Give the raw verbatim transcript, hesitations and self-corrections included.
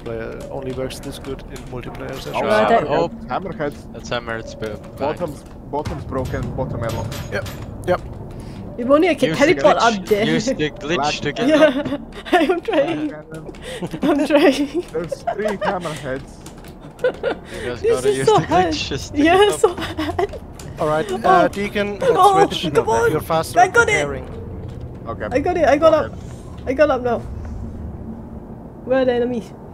player. It only works this good in multiplayer sessions. Oh, Uh, that- hammerhead, hammerhead. That's hammer, it's b- Bottom's, bottom's broken, bottom yellow. Yep, yep. If only I can Use the teleport glitch- up there. Use the glitch to get up. Yeah, I am trying. I'm trying. There's three hammerheads. You just This gotta is use so the hard. glitch just to Yeah, get up. so hard. Alright, Oh. uh, Deacon, let's Oh, switch. come on. You're faster I at got it. preparing. Okay. I got it, I got Go up. I got up now. Where are the enemies?